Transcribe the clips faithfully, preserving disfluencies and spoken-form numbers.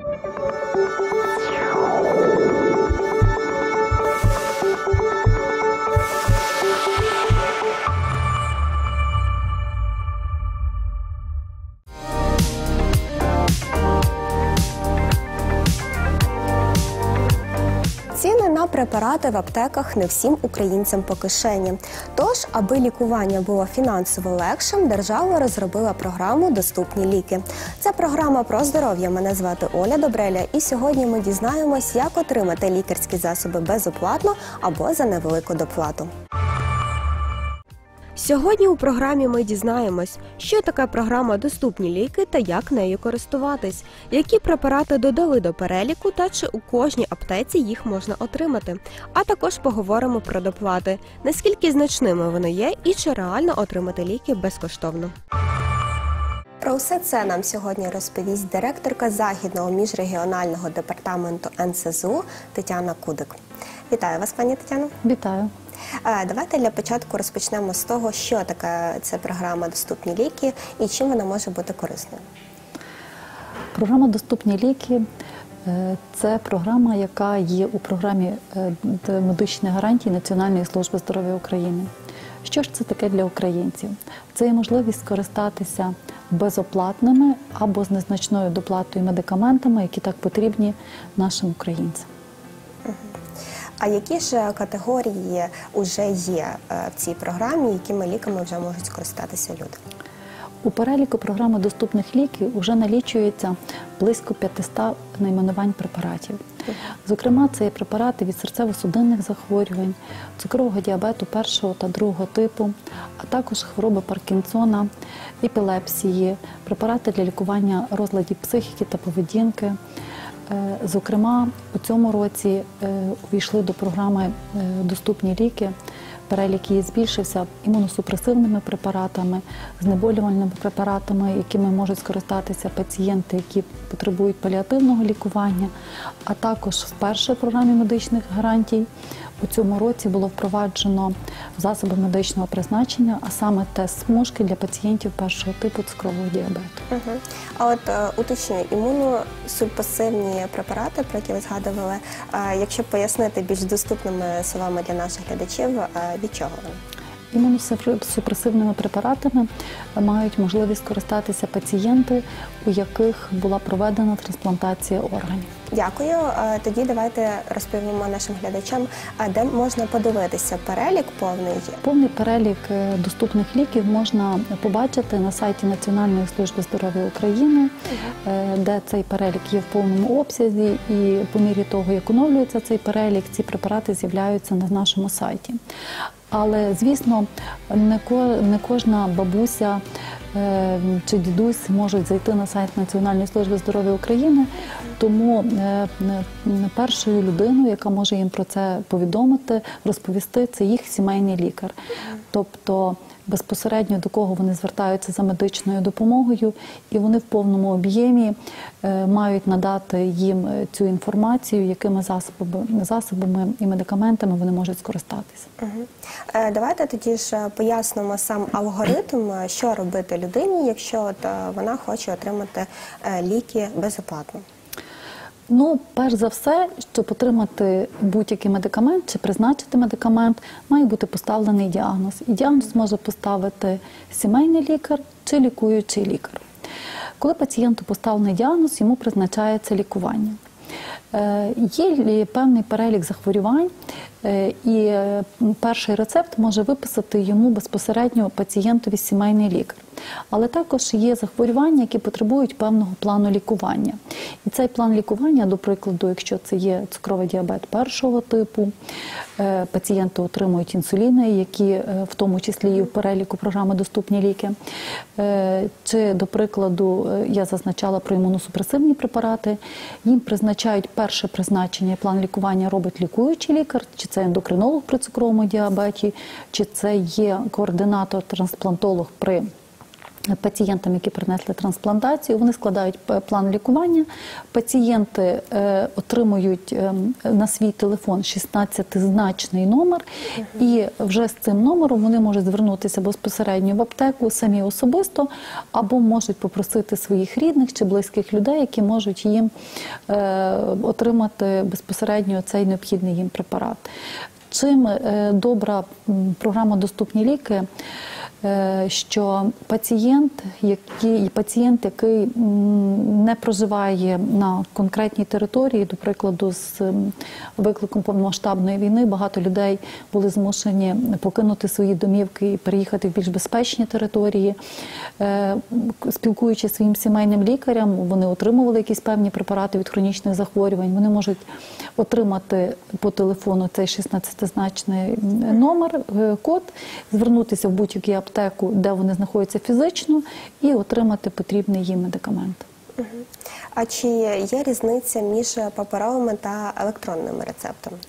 Ціни на препарати в аптеках не всім українцям по кишені. Тож, аби лікування було фінансово легшим, держава розробила програму «Доступні ліки». Це програма про здоров'я. Мене звати Оля Добреля, і сьогодні ми дізнаємось, як отримати лікарські засоби безоплатно або за невелику доплату. Сьогодні у програмі ми дізнаємось, що таке програма «Доступні ліки» та як нею користуватись, які препарати додали до переліку та чи у кожній аптеці їх можна отримати. А також поговоримо про доплати, наскільки значними вони є і чи реально отримати ліки безкоштовно. Про все це нам сьогодні розповість директорка Західного міжрегіонального департаменту ен ес зе у Тетяна Кудик. Вітаю вас, пані Тетяно. Вітаю. Давайте для початку розпочнемо з того, що таке ця програма «Доступні ліки» і чим вона може бути корисною. Програма «Доступні ліки» – це програма, яка є у програмі медичних гарантій Національної служби здоров'я України. Що ж це таке для українців? Це є можливість скористатися безоплатними або з незначною доплатою медикаментами, які так потрібні нашим українцям. А які ж категорії вже є в цій програмі, якими ліками вже можуть скористатися люди? У переліку програми «Доступних ліків» вже налічується близько п'ятисот найменувань препаратів. Зокрема, це є препарати від серцево-судинних захворювань, цукрового діабету першого та другого типу, а також хвороби Паркінсона, епілепсії, препарати для лікування розладів психіки та поведінки. Зокрема, у цьому році увійшли до програми «Доступні ліки». Перелік її збільшився імуносупресивними препаратами, знеболювальними препаратами, якими можуть скористатися пацієнти, які потребують паліативного лікування, а також вперше в програмі медичних гарантій у цьому році було впроваджено засоби медичного призначення, а саме тест-смужки для пацієнтів першого типу цукрового діабету. Угу. А от е, уточнюю, імуносупресивні препарати, про які ви згадували, е, якщо пояснити більш доступними словами для наших глядачів, е, від чого вони? Імуносупресивними препаратами мають можливість користатися пацієнти, у яких була проведена трансплантація органів. Дякую. Тоді давайте розповімо нашим глядачам, де можна подивитися перелік повний. Повний перелік доступних ліків можна побачити на сайті Національної служби здоров'я України, де цей перелік є в повному обсязі, і по мірі того, як оновлюється цей перелік, ці препарати з'являються на нашому сайті. Але, звісно, не кожна бабуся чи дідусь можуть зайти на сайт Національної служби здоров'я України, тому першою людиною, яка може їм про це повідомити, розповісти, це їх сімейний лікар. Тобто безпосередньо до кого вони звертаються за медичною допомогою, і вони в повному об'ємі мають надати їм цю інформацію, якими засобами, засобами і медикаментами вони можуть скористатися. Угу. Давайте тоді ж пояснимо сам алгоритм, що робити людині, якщо от вона хоче отримати ліки безоплатно. Ну, перш за все, щоб отримати будь-який медикамент чи призначити медикамент, має бути поставлений діагноз. І діагноз може поставити сімейний лікар чи лікуючий лікар. Коли пацієнту поставлений діагноз, йому призначається лікування. Є певний перелік захворювань, і перший рецепт може виписати йому безпосередньо пацієнтові сімейний лікар. Але також є захворювання, які потребують певного плану лікування. І цей план лікування, до прикладу, якщо це є цукровий діабет першого типу, пацієнти отримують інсуліни, які в тому числі і в переліку програми «Доступні ліки». Чи, до прикладу, я зазначала про імуносупресивні препарати, їм призначають перше призначення, план лікування робить лікуючий лікар, чи це ендокринолог при цукровому діабеті, чи це є координатор-трансплантолог при пацієнтам, які принесли трансплантацію. Вони складають план лікування. Пацієнти е, отримують е, на свій телефон шістнадцятизначний номер, uh-huh. і вже з цим номером вони можуть звернутися безпосередньо в аптеку самі особисто, або можуть попросити своїх рідних чи близьких людей, які можуть їм е, отримати безпосередньо цей необхідний їм препарат. Чим е, добра програма «Доступні ліки», що пацієнт, який, пацієнт, який не проживає на конкретній території, до прикладу, з викликом повномасштабної війни, багато людей були змушені покинути свої домівки і переїхати в більш безпечні території. Спілкуючись зі своїм сімейним лікарем, вони отримували якісь певні препарати від хронічних захворювань. Вони можуть отримати по телефону цей шістнадцятизначний номер, код, звернутися в будь-який аптеку, де вони знаходяться фізично, і отримати потрібний їм медикамент. Угу. А чи є різниця між паперовими та електронними рецептами?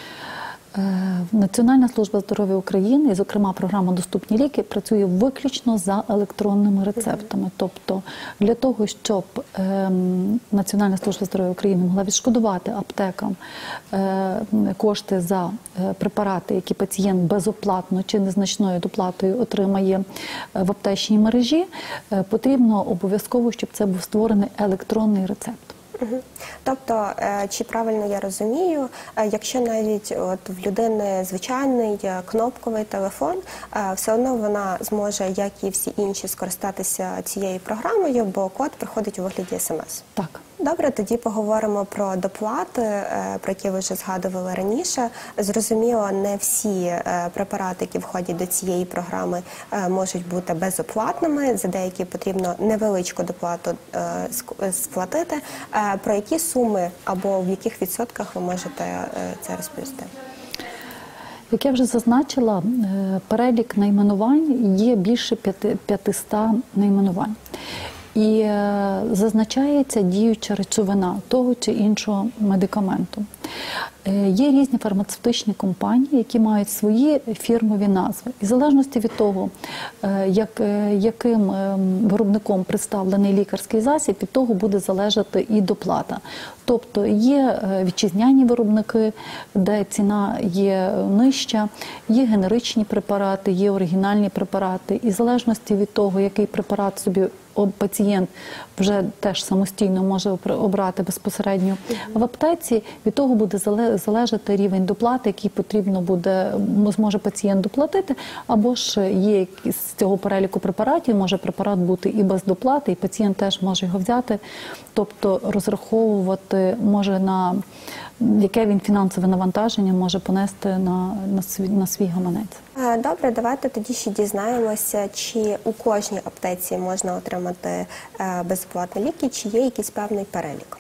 Національна служба здоров'я України, і, зокрема, програма «Доступні ліки» працює виключно за електронними рецептами. Mm-hmm. Тобто, для того, щоб е, Національна служба здоров'я України могла відшкодувати аптекам е, кошти за е, препарати, які пацієнт безоплатно чи незначною доплатою отримає в аптечній мережі, е, потрібно обов'язково, щоб це був створений електронний рецепт. Угу. Тобто, чи правильно я розумію, якщо навіть от в людини звичайний кнопковий телефон, все одно вона зможе, як і всі інші, скористатися цією програмою, бо код приходить у вигляді смс. Так. Добре, тоді поговоримо про доплати, про які ви вже згадували раніше. Зрозуміло, не всі препарати, які входять до цієї програми, можуть бути безоплатними. За деякі потрібно невеличку доплату сплатити. Про які суми або в яких відсотках ви можете це розповісти? Як я вже зазначила, перелік найменувань є більше п'ятисот найменувань. І зазначається діюча речовина того чи іншого медикаменту. Є різні фармацевтичні компанії, які мають свої фірмові назви. І в залежності від того, як, яким виробником представлений лікарський засіб, від того буде залежати і доплата. Тобто є вітчизняні виробники, де ціна є нижча, є генеричні препарати, є оригінальні препарати. І в залежності від того, який препарат собі пацієнт вже теж самостійно може обрати безпосередньо в аптеці, від того буде залежати рівень доплати, який потрібно буде, зможе пацієнт доплатити, або ж є з цього переліку препаратів, може препарат бути і без доплати, і пацієнт теж може його взяти, тобто розраховувати може на яке він фінансове навантаження може понести на, на, свій, на свій гаманець. Добре, давайте тоді ще дізнаємося, чи у кожній аптеці можна отримати безоплатні ліки, чи є якийсь певний перелік?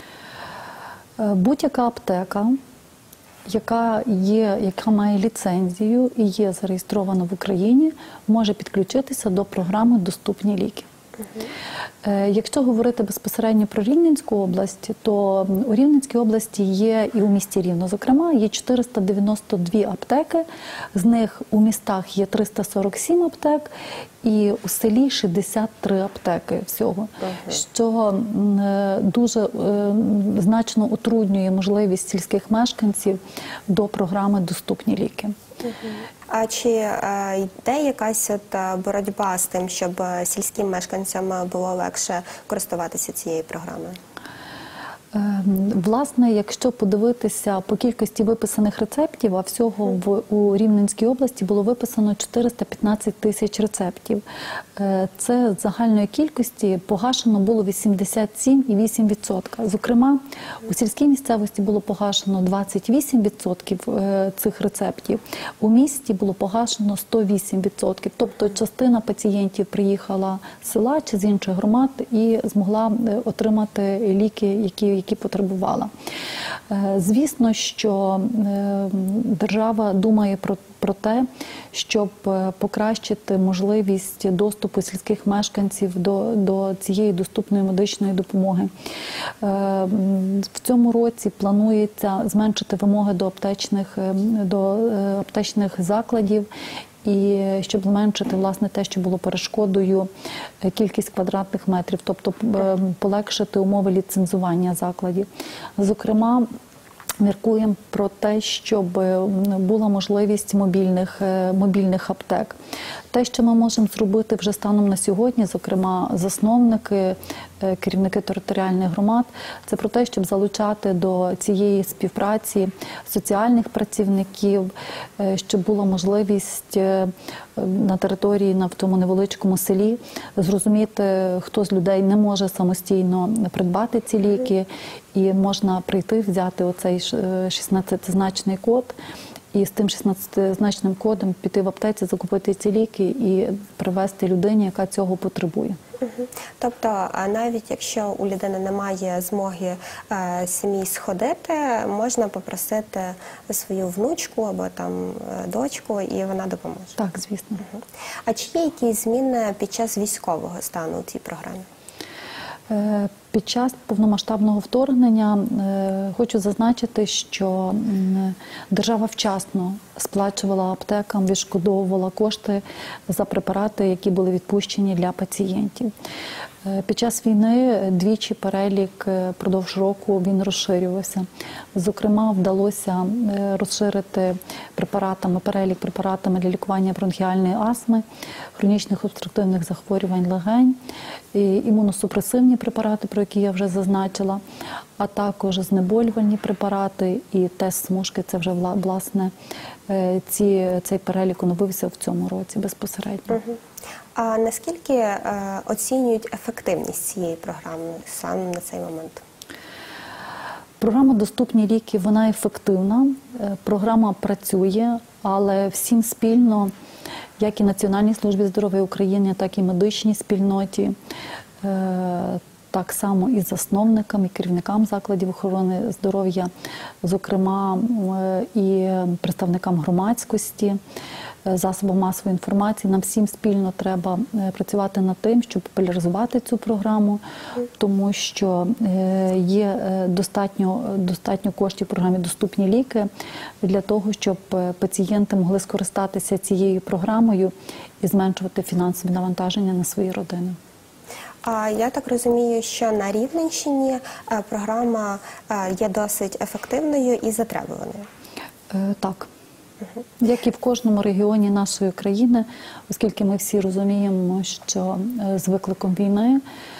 Будь-яка аптека, яка, є, яка має ліцензію і є зареєстрована в Україні, може підключитися до програми «Доступні ліки». Угу. Якщо говорити безпосередньо про Рівненську область, то у Рівненській області є і у місті Рівно, зокрема, є чотириста дев'яносто дві аптеки, з них у містах є триста сорок сім аптек і у селі шістдесят три аптеки всього, угу. що дуже значно утруднює можливість сільських мешканців до програми «Доступні ліки». Угу. А чи йде якась от боротьба з тим, щоб сільським мешканцям було легше користуватися цією програмою? Власне, якщо подивитися по кількості виписаних рецептів, а всього в, у Рівненській області було виписано чотириста п'ятнадцять тисяч рецептів. Це з загальної кількості погашено було вісімдесят сім цілих вісім десятих відсотка. Зокрема, у сільській місцевості було погашено двадцять вісім відсотків цих рецептів, у місті було погашено сто вісім відсотків. Тобто частина пацієнтів приїхала з села чи з інших громад і змогла отримати ліки, які які потребувала. Звісно, що держава думає про, про те, щоб покращити можливість доступу сільських мешканців до, до цієї доступної медичної допомоги. В цьому році планується зменшити вимоги до аптечних, до аптечних закладів і щоб зменшити власне те, що було перешкодою, кількість квадратних метрів, тобто полегшити умови ліцензування закладів. Зокрема, міркуємо про те, щоб була можливість мобільних, мобільних аптек. Те, що ми можемо зробити вже станом на сьогодні, зокрема засновники, керівники територіальних громад, це про те, щоб залучати до цієї співпраці соціальних працівників, щоб була можливість на території, на в тому невеличкому селі, зрозуміти, хто з людей не може самостійно придбати ці ліки, і можна прийти, взяти оцей шістнадцятизначний код, і з тим шістнадцятизначним кодом піти в аптеці, закупити ці ліки і привезти людині, яка цього потребує. Угу. Тобто, навіть якщо у людини немає змоги е, самій сходити, можна попросити свою внучку або там дочку, і вона допоможе? Так, звісно. Угу. А чи є якісь зміни під час військового стану у цій програмі? Під час повномасштабного вторгнення хочу зазначити, що держава вчасно сплачувала аптекам, відшкодовувала кошти за препарати, які були відпущені для пацієнтів. Під час війни двічі перелік впродовж року він розширювався. Зокрема, вдалося розширити препаратами, перелік препаратами для лікування бронхіальної астми, хронічних обструктивних захворювань легень, імуносупресивні препарати, про які я вже зазначила, а також знеболювальні препарати і тест смужки. Це вже, власне, ці, цей перелік оновився в цьому році безпосередньо. Угу. А наскільки е, оцінюють ефективність цієї програми саме на цей момент? Програма «Доступні ліки», вона ефективна, програма працює, але всім спільно, як і Національній службі здоров'я України, так і медичній спільноті, е, так само і засновникам, і керівникам закладів охорони здоров'я, зокрема і представникам громадськості, засобам масової інформації. Нам всім спільно треба працювати над тим, щоб популяризувати цю програму, тому що є достатньо, достатньо коштів в програмі «Доступні ліки» для того, щоб пацієнти могли скористатися цією програмою і зменшувати фінансові навантаження на свої родини. Я так розумію, що на Рівненщині програма є досить ефективною і затребуваною. Так. Як і в кожному регіоні нашої країни, оскільки ми всі розуміємо, що з викликом війни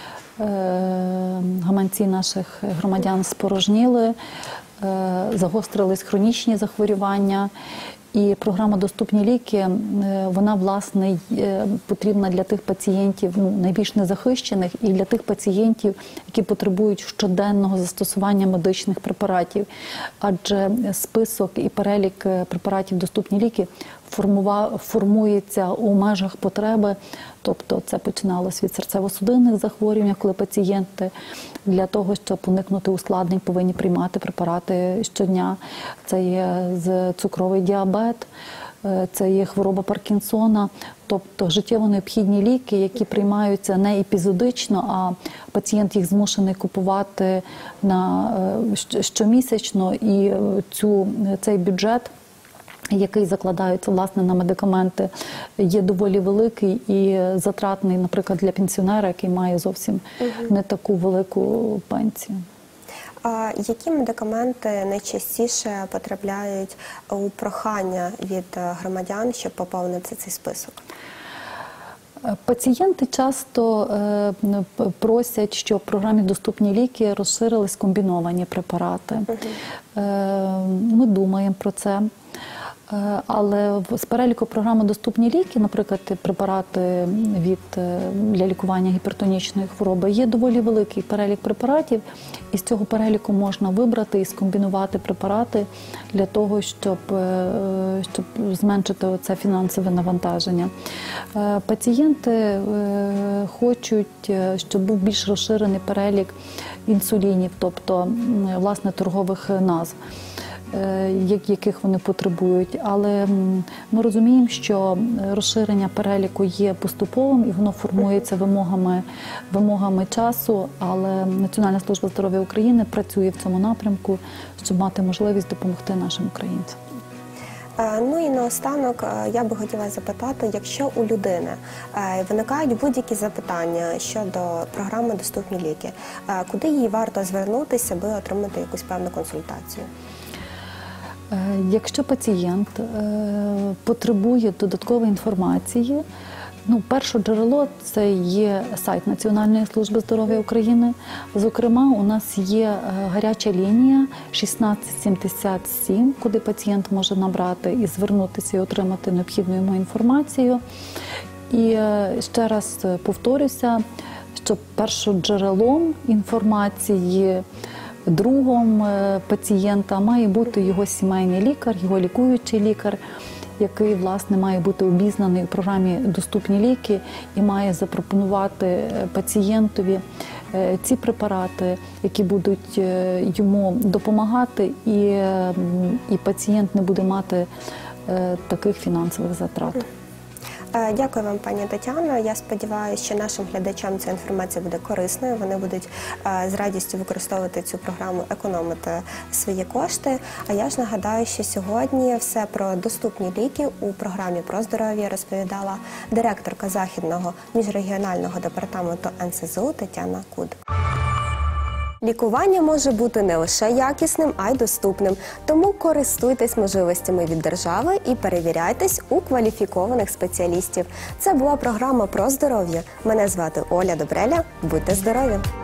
гаманці наших громадян спорожніли, загострились хронічні захворювання. І програма «Доступні ліки», вона, власне, потрібна для тих пацієнтів, ну, найбільш незахищених, і для тих пацієнтів, які потребують щоденного застосування медичних препаратів. Адже список і перелік препаратів «Доступні ліки» формується у межах потреби, тобто це починалось від серцево-судинних захворювань, коли пацієнти для того, щоб уникнути ускладнень, повинні приймати препарати щодня. Це є цукровий діабет, це є хвороба Паркінсона, тобто життєво необхідні ліки, які приймаються не епізодично, а пацієнт їх змушений купувати на щомісячно, і цю, цей бюджет, який закладається, власне, на медикаменти, є доволі великий і затратний, наприклад, для пенсіонера, який має зовсім не таку велику пенсію. А які медикаменти найчастіше потрапляють у прохання від громадян, щоб поповнити цей список? Пацієнти часто просять, щоб в програмі «Доступні ліки» розширились комбіновані препарати. Угу. Ми думаємо про це. Але з переліку програми «Доступні ліки», наприклад, препарати від, для лікування гіпертонічної хвороби, є доволі великий перелік препаратів, і з цього переліку можна вибрати і скомбінувати препарати для того, щоб, щоб зменшити це фінансове навантаження. Пацієнти хочуть, щоб був більш розширений перелік інсулінів, тобто, власне, торгових назв, яких вони потребують. Але ми розуміємо, що розширення переліку є поступовим і воно формується вимогами, вимогами часу, але Національна служба здоров'я України працює в цьому напрямку, щоб мати можливість допомогти нашим українцям. Е, Ну і наостанок е, я би хотіла запитати, якщо у людини е, виникають будь-які запитання щодо програми «Доступні ліки», е, куди їй варто звернутися, аби отримати якусь певну консультацію? Е, Якщо пацієнт е, потребує додаткової інформації, ну, перше джерело – це є сайт Національної служби здоров'я України. Зокрема, у нас є е, гаряча лінія шістнадцять сімдесят сім, куди пацієнт може набрати і звернутися і отримати необхідну йому інформацію. І е, ще раз повторюся, що першоджерелом інформації, другом е, пацієнта має бути його сімейний лікар, його лікуючий лікар, який, власне, має бути обізнаний у програмі «Доступні ліки» і має запропонувати пацієнтові е, ці препарати, які будуть е, йому допомагати, і, е, і пацієнт не буде мати е, таких фінансових затрат. Е, Дякую вам, пані Тетяно. Я сподіваюся, що нашим глядачам ця інформація буде корисною. Вони будуть е, з радістю використовувати цю програму, економити свої кошти. А я ж нагадаю, що сьогодні все про доступні ліки у програмі «Про здоров'я» розповідала директорка Західного міжрегіонального департаменту ен ес зе у Тетяна Куд. Лікування може бути не лише якісним, а й доступним. Тому користуйтесь можливостями від держави і перевіряйтесь у кваліфікованих спеціалістів. Це була програма «Про здоров'я». Мене звати Оля Добреля. Будьте здорові!